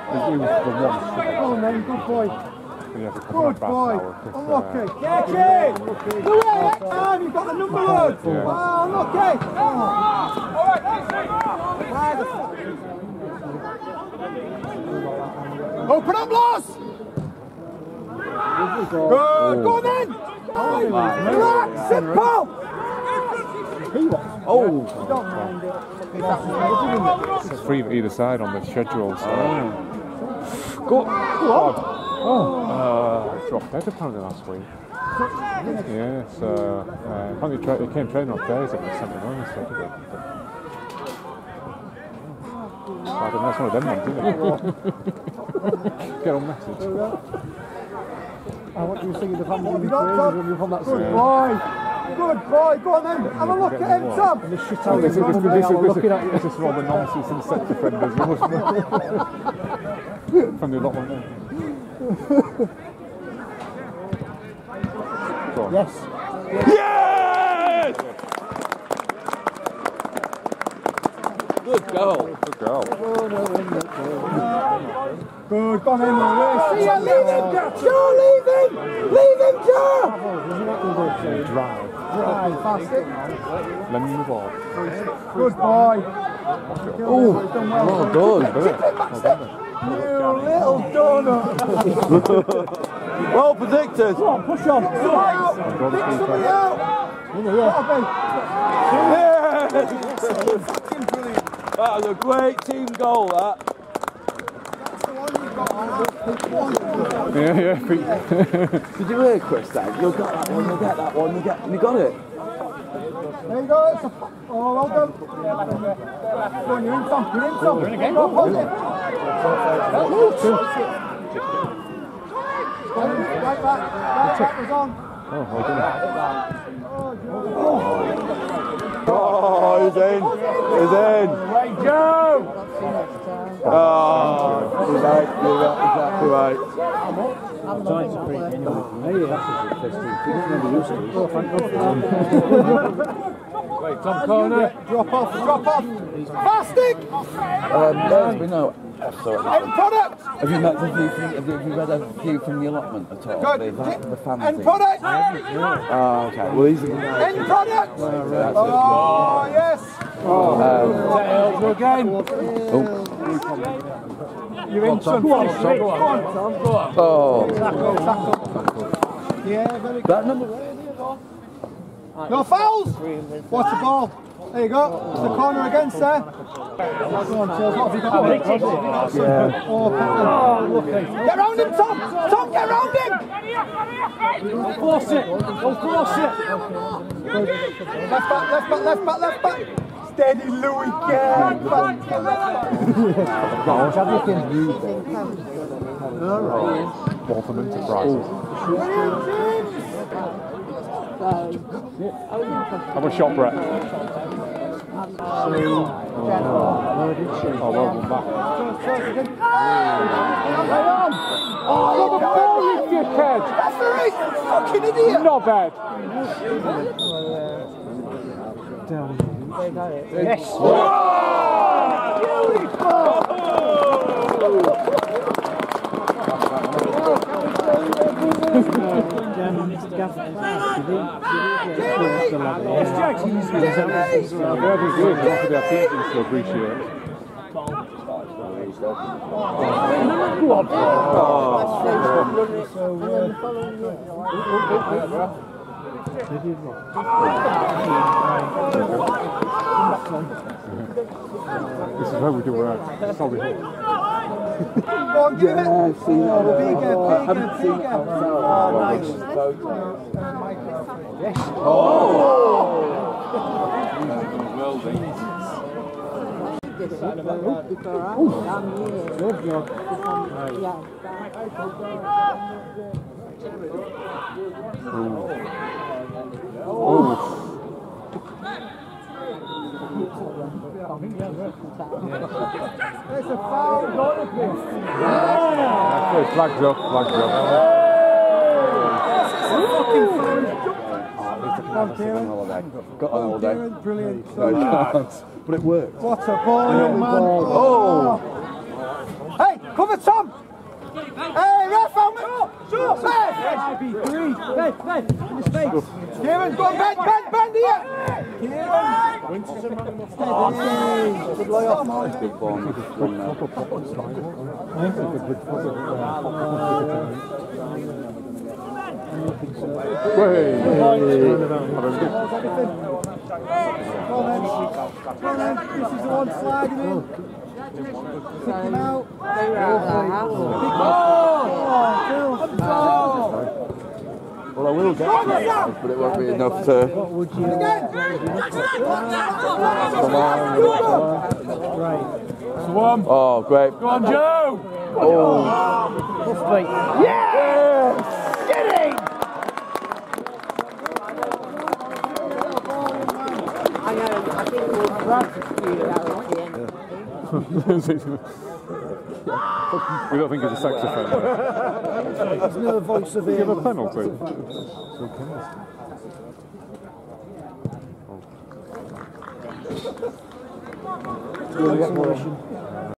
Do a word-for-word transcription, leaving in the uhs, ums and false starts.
Oh, man, good boy. Good boy. Unlucky. Get it! Do it next time. You've got the number one. Oh, unlucky. Open up, Loss. Good. Go on then. Relax. Simple. Oh! Don't mind it. It's free either side on the schedule. So. Oh. Go, go on! Oh. Uh, dropped dead apparently last week. Yeah, so uh, apparently tra he came training on Thursday and sent me home instead of it. I don't know, that's one of them ones, isn't it? Get on message. I want you singing the family when you're from that Good boy. Good boy, go on then. Have a look at him, Tom. And the shit Oh, out this, of this, him. this, this, Looking at you. this is for all the nonsense and sex offenders. You must know. From the lot one there. Yes. Yes! Good goal. Good girl. Good, go on then, Maurice. See ya, leave him, Joe, leave him. Leave him, Joe. Drive. Right, fast it. Lend me the ball. Good boy. Oh, well done. You little donut. Well predicted. Come on, push on. Somebody out. Pick somebody out. Yes! That was a great team goal, that. Yeah, yeah. Did you hear, Chris? That you'll get that one, you'll get that one, you get, you got it. There you go. It's a, oh, well done. Go on, you're in, Tom. You're in, Tom. You're in again. Go on, hold it. Right back. Right back was on. Oh, well done. Oh, he's in. He's in. Right, Joe. Oh, you're right, you're right, exactly right. Wait, Tom Corner. Drop off, drop off. Fasting. Um, there's been no. Oh, sorry. End product. Have you met the view from? Have you, have you read a view from the allotment at all? Good. The, the fan End thing? product. Oh, okay. Well, these are the guys. End product. That's Oh, yes. it. Um, Again. oh. You're in, Tom. Go on, Tom. Go on, Tom. Go on. Oh. Tackle, tackle. Yeah, very good. That number. No fouls. Watch the ball. There you go. It's the corner against there. Go on, Chills. What have you got? Yeah. Oh, get round him, Tom. Tom, get round him. Force it. Go force it. Left back, left back, left back, left back. Steady, Louis. Get back. Get left back. Waltham Enterprises. How about shot, Brett? Oh, well done back. Oh, the ball, you dickhead! Referee, fucking idiot! Not bad. Yes! Very good. That's what their teams to appreciate. This is where we do work. Sorry. Go on, give it! Yeah, I've seen that. Bigger, bigger, I haven't seen bigger. it. Oh, nice. Yes. Oh! There's a foul. Flags up, flags up. Got on all day. Brilliant. But it worked. What a ball, young man. Oh! Hey, Cover Tom! Hey, ref, help me! Short! Ben! Three. Ben, Ben, in the space. Kieran, go on, Ben, Ben, Ben, here! Kieran! Good layoff. Good form from there. Way. Come on, then. Come on, then. This is the one sliding in. Kick him out. Well, I will get it, but it won't be enough to. What would you... Come on. Right. Swam. Oh, great. Go on, Joe. Oh. Yes! Get in! I know, I think we'll prosecute that at the end. We don't think it's a saxophone. There's no voice of Give a England. penalty. Celebration.